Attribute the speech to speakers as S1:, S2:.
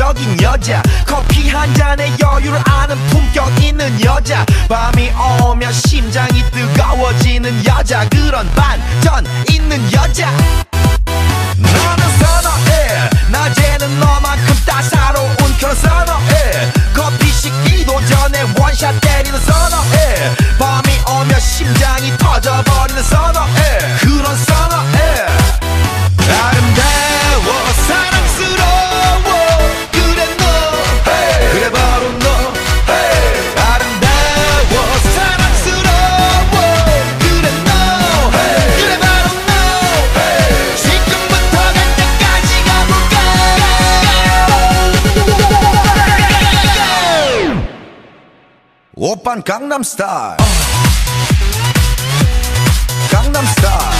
S1: 매력적인 여자, 커피 한 잔에 여유를 아는 품격 있는 여자, 밤이 오면 심장이 뜨거워지는 여자, 그런 반전 있는 여자. 너는 선호해, 낮에는 너만큼 따사로운 그런 선호해, 커피 식기도 전에 원샷 때리는 선호해, 밤이 오면 심장이 터져버리는 선호해, 그런 선호해. 아름다워 사랑스러워 그래 너, hey. 그래 바로 너, hey. 아름다워 사랑스러워 그래 너, hey. 그래 바로 너, hey. 지금부터 갈 때까지 가볼까. 오빤 강남스타일, 강남스타일.